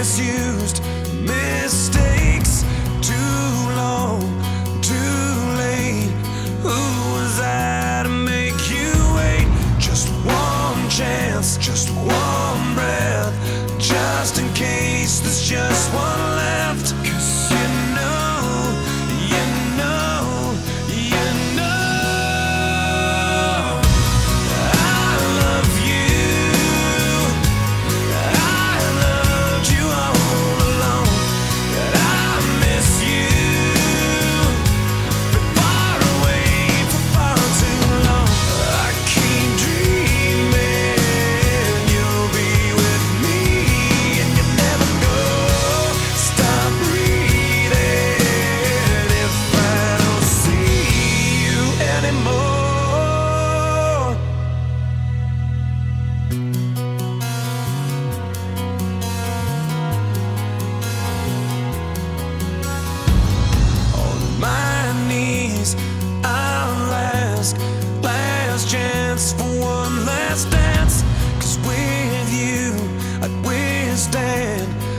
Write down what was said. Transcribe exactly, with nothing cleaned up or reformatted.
misused mistakes. Too long, too late. Who was I to make you wait? Just one chance, just one breath, just in case there's just one left. 'Cause you know, you know, you know I love you. I loved you all along, but I miss you. Been far away for far too long. I keep dreaming you'll be with me, and you never go. Stop breathing if I don't see you anymore. On my knees, I'll ask, last chance for one last dance. 'Cause with you, I'd withstand